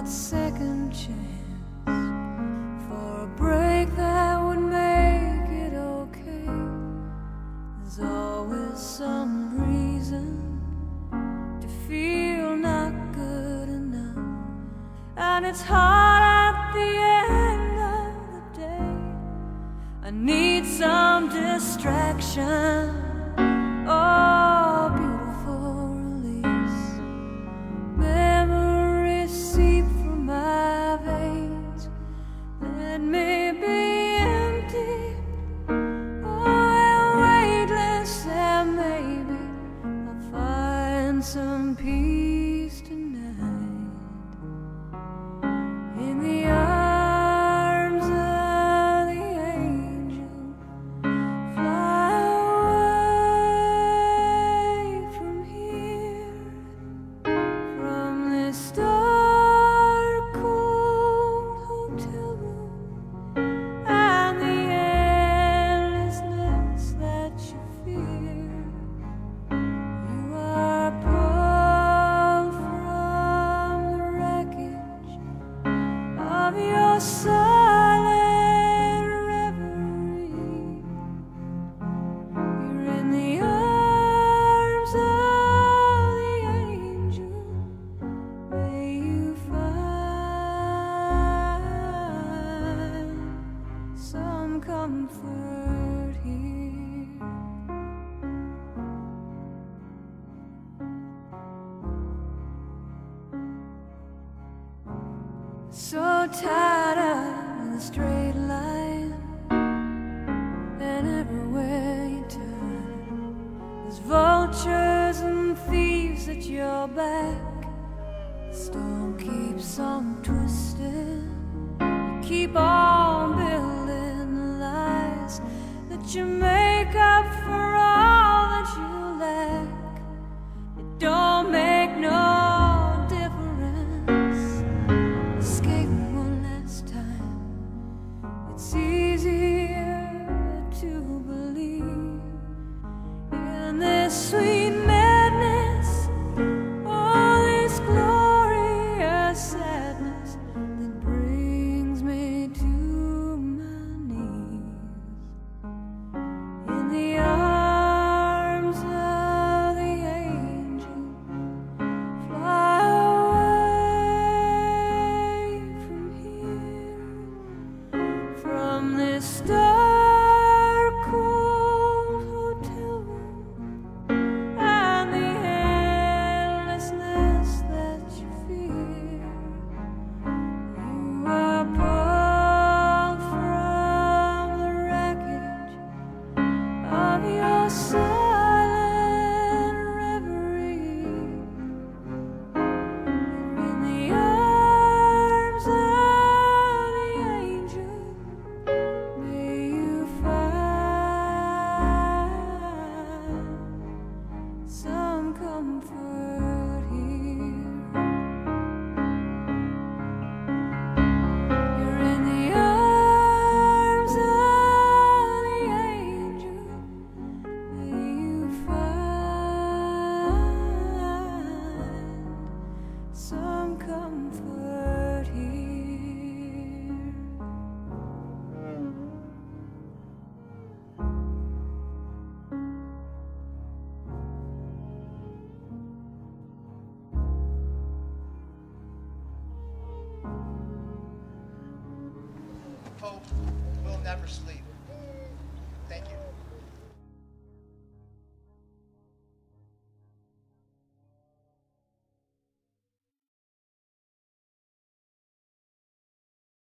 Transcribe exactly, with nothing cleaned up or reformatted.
that second chance for a break that would make it okay. There's always some reason to feel not good enough, and it's hard at the end of the day. I need some distraction. Oh, beautiful release. Memories seep from my veins. Let me be empty, oh, weightless, and maybe I'll find some peace tonight in the arms of the angel. Fly away from here, from this dark, cold hotel room, and the endlessness that you fear. You are pulled from the wreckage of your silent reverie. You're in the arms of the angel. May you find some comfort here. So tired of the straight line, and everywhere you turn, there's vultures and thieves at your back. The storm keeps on twisting. You keep on building the lies that you make up for all that you lack. It don't make no difference. Escape one last time. It's easier to believe in this sweet madness, all this glorious sadness that brings me to my knees. In the arms of the angel, fly away from here, from this dark, cold hotel room, and the endlessness that you fear. You are pulled from the wreckage of your silent reverie. You're in the arms of the angel. May you find some comfort here. You're in the arms of the angel. May you find some comfort here. Hope will never sleep.